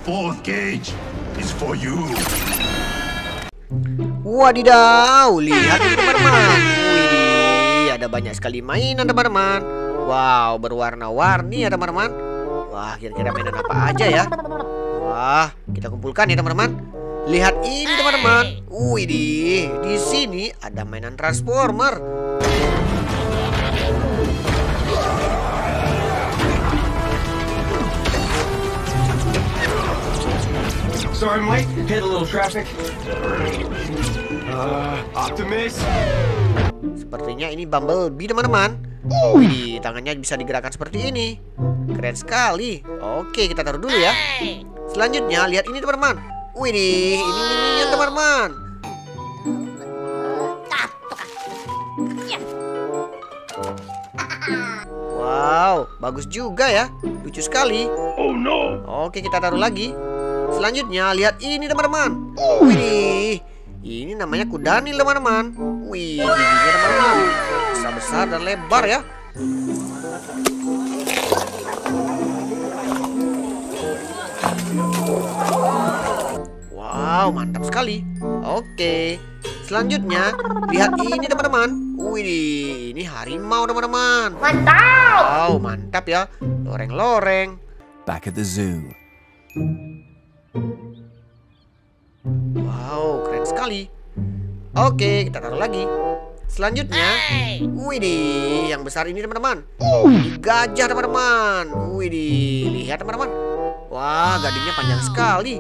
fourth cage is for you. Wadidaw, lihat ini teman-teman. Wih, ada banyak sekali mainan teman-teman. Wow, berwarna-warni ya teman-teman. Wah, kira-kira mainan apa aja ya? Wah, kita kumpulkan ya teman-teman. Lihat ini teman-teman. Wih, di sini ada mainan Transformer. Sorry, Mike. Hit a little traffic. Optimus. Sepertinya ini Bumblebee teman-teman. Wih, tangannya bisa digerakkan seperti ini. Keren sekali. Oke, kita taruh dulu ya. Selanjutnya lihat ini teman-teman. Wih, ini minion teman-teman. Wow, bagus juga ya. Lucu sekali. Oh no. Oke, kita taruh lagi. Selanjutnya lihat ini teman-teman. Wih, ini namanya kudanil teman-teman. Wih, giginya teman-teman besar-besar dan lebar ya. Wow, mantap sekali. Oke, selanjutnya lihat ini teman-teman. Wih, ini harimau teman-teman. Mantap. Wow, mantap ya. Loreng-loreng. Back at the zoo. Wow, keren sekali. Oke, kita taruh lagi. Selanjutnya, widih, yang besar ini teman-teman. Ini gajah teman-teman. Widih, lihat teman-teman. Wah, gadingnya panjang sekali.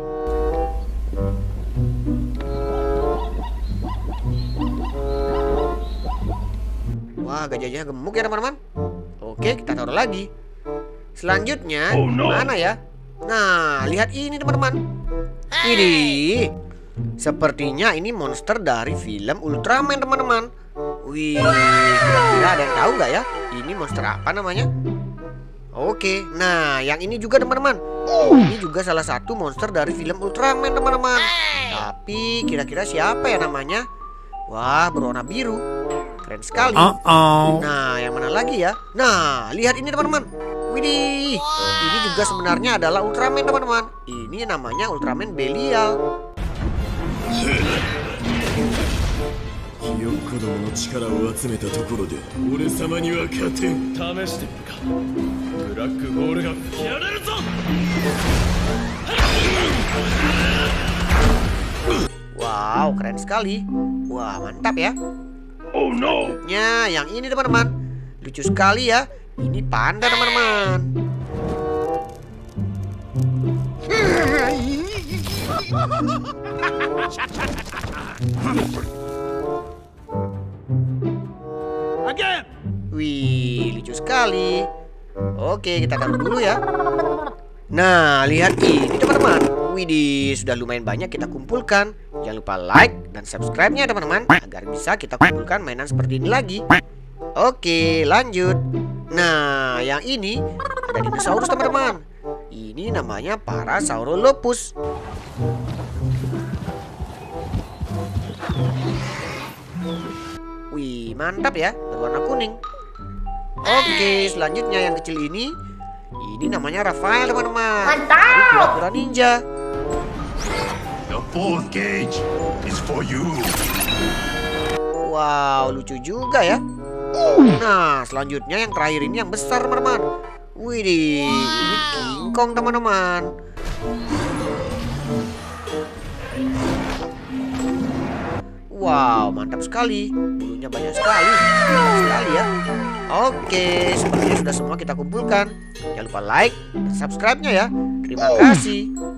Wah, gajahnya gemuk ya teman-teman. Oke, kita taruh lagi. Selanjutnya, mana ya? Nah, lihat ini teman-teman. Widih, sepertinya ini monster dari film Ultraman teman-teman. Wih, kira-kira ada yang tahu nggak ya? Ini monster apa namanya? Oke, nah yang ini juga teman-teman. Ini juga salah satu monster dari film Ultraman teman-teman. Tapi kira-kira siapa ya namanya? Wah, berwarna biru. Keren sekali. Nah, yang mana lagi ya? Nah, lihat ini teman-teman. Widih, ini juga sebenarnya adalah Ultraman teman-teman. Ini namanya Ultraman Belial. Wow, keren sekali. Wah, mantap ya. Oh no. Selanjutnya yang ini teman-teman. Lucu sekali ya. Ini panda teman-teman. Again. Wih, lucu sekali. Oke, kita taruh dulu ya. Nah, lihat ini teman-teman. Widih, sudah lumayan banyak kita kumpulkan. Jangan lupa like dan subscribe-nya teman-teman, agar bisa kita kumpulkan mainan seperti ini lagi. Oke, lanjut. Nah, yang ini ada dinosaurus teman-teman. Ini namanya Parasaurolophus. Wih, mantap ya, berwarna kuning. Oke, selanjutnya yang kecil ini namanya Raphael teman-teman. Mantap. Kura-kura ninja. The fourth cage is for you. Wow, lucu juga ya. Nah, selanjutnya yang terakhir ini yang besar teman-teman. Widih, ini King Kong teman-teman. Wow, mantap sekali. Bulunya banyak sekali. Mantap sekali ya. Oke, sepertinya sudah semua kita kumpulkan. Jangan lupa like dan subscribe-nya ya. Terima kasih.